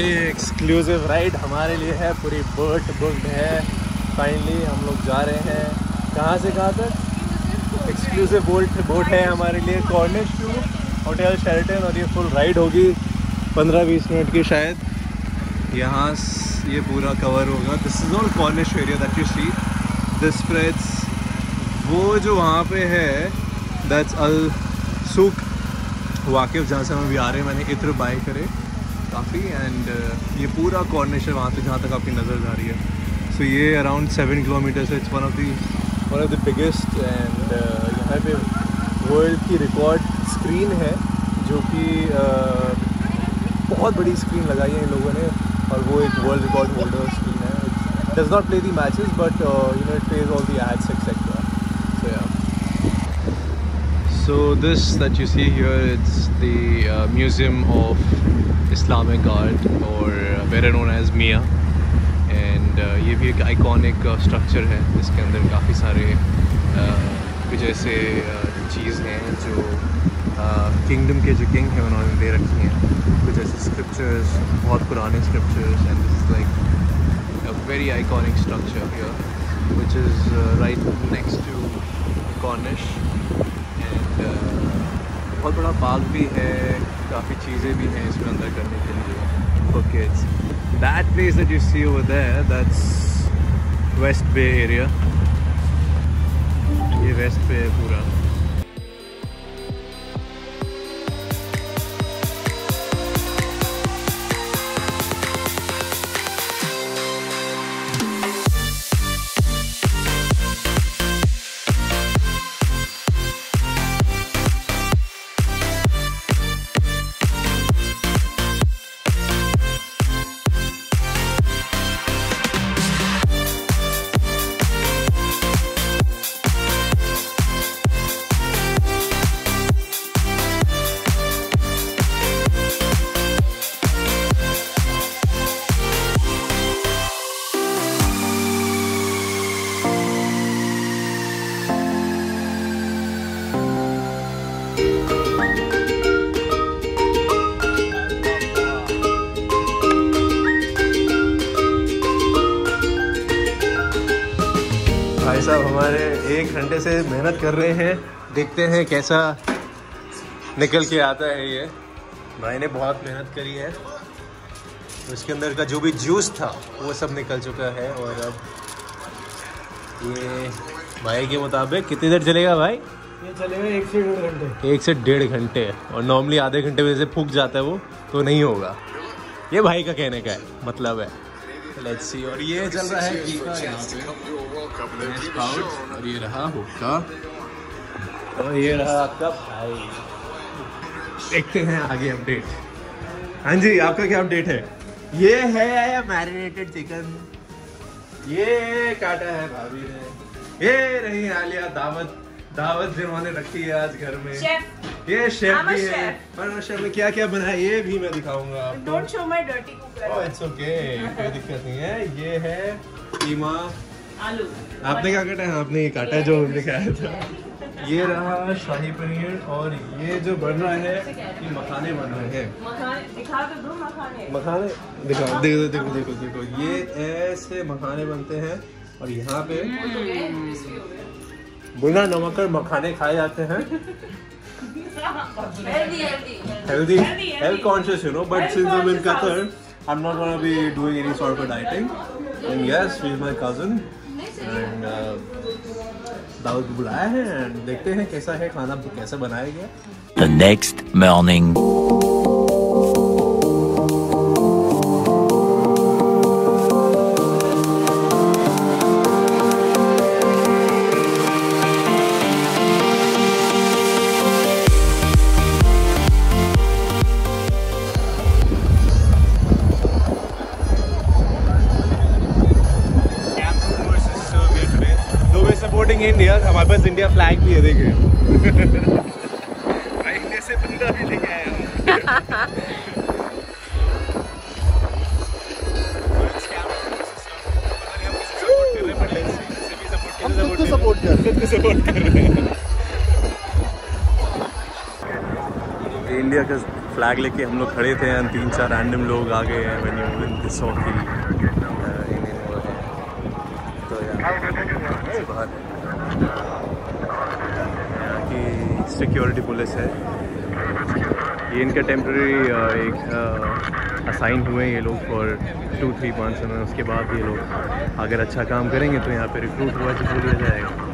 ये exclusive ride हमारे लिए है, पूरी बोट बुक्ड है। फाइनली हम लोग जा रहे हैं कहाँ से कहाँ तक। एक्सक्लूसिव बोट है हमारे लिए, कॉर्निश टू होटल शेरटन, और ये फुल राइड होगी 15-20 मिनट की शायद। यहाँ ये पूरा कवर होगा। This is all corniche area that you see. This spreads वो जो वहाँ पे है, दैट्स अल सूक वाकिफ, जहाँ से हम अभी आ रहे हैं। मैंने इत्र बाय करे काफ़ी, एंड ये पूरा कॉर्निश है वहाँ से जहाँ तक आपकी नज़र जा रही है। सो ये अराउंड 7 किलोमीटर है। It's one of the biggest, and यहाँ पे वर्ल्ड की रिकॉर्ड स्क्रीन है, जो कि बहुत बड़ी स्क्रीन लगाई है इन लोगों ने, और वो एक वर्ल्ड रिकॉर्ड होल्डर स्क्रीन है। It does not play the matches, but it plays all the ads etcetera. So yeah, so this that you see here, it's the Museum of Islamic Art, or better known as MIA, and ये भी एक iconic structure है जिसके अंदर काफ़ी सारे कुछ ऐसे चीज़ हैं जो किंगडम के जो किंग हैं उन्होंने दे रखी हैं, कुछ ऐसे स्क्रिप्चर्स, बहुत पुराने scriptures, and this is like a very iconic structure here which is right next to corniche. बहुत बड़ा पार्क भी है, काफ़ी चीज़ें भी हैं इसमें अंदर करने के लिए for kids. That place that you see over there, that's west bay area. ये वेस्ट बे है पूरा। भाई साहब हमारे 1 घंटे से मेहनत कर रहे हैं, देखते हैं कैसा निकल के आता है। ये भाई ने बहुत मेहनत करी है, उसके अंदर का जो भी जूस था वो सब निकल चुका है। और अब ये भाई के मुताबिक कितनी देर चलेगा भाई? ये चलेगा 1 से 1.5 घंटे। 1 से 1.5 घंटे, और नॉर्मली आधे घंटे में से फूक जाता है वो, तो नहीं होगा। ये भाई का कहने का है, मतलब है। Let's see. और ये चल रहा है टीका यहाँ पे, स्पाउट, और ये रहा हुक्का, और ये रहा आपका भाई। देखते हैं आगे अपडेट। हाँ जी, आपका क्या अपडेट है? ये है मैरिनेटेड चिकन, ये काटा है भाभी ने, ये रही आलिया दावत जिन्होंने रखी है आज घर में। ये शेफ भी है, और शेफ में क्या क्या बनाया ये भी मैं दिखाऊंगा आपको। Don't show my dirty cooker. Oh, it's okay, कोई दिक्कत नहीं है। ये है कीमा, आलू। आपने क्या काटा है? आपने ये काटा है जो दिखाया था। ये रहा शाही पनीर, और ये जो बन रहा है ये मखाने बन रहे हैं। दिखा तो दो मखाने। मखाने दिखाओ, देखो देखो देखो देखो, ये ऐसे मखाने बनते हैं, और यहाँ पे बिना नमक और मखाने खाए जाते हैं। healthy, health conscious, you know, but since I'm in Qatar, I'm not gonna be doing any sort of a dieting. And yes, she's my cousin, and दावत को बुलाया है, and देखते हैं कैसा है खाना, कैसा बनाया गया। The next morning. इंडिया, हमारे पास इंडिया फ्लैग भी है, देखिए। इंडिया से बंदा भी लेके आया हूँ। हम खुद को सपोर्ट कर रहे हैं। इंडिया का फ्लैग लेके हम लोग खड़े थे एंड 3-4 रैंडम लोग आ गए हैं when you win this hockey तो यहाँ बाहर यहाँ की सिक्योरिटी पुलिस है। ये इनका टेम्प्रेरी एक असाइन हुए ये लोग फॉर 2-3 मंथ्स, उसके बाद ये लोग अगर अच्छा काम करेंगे तो यहाँ पे रिक्रूट हुआ लिया जाएगा।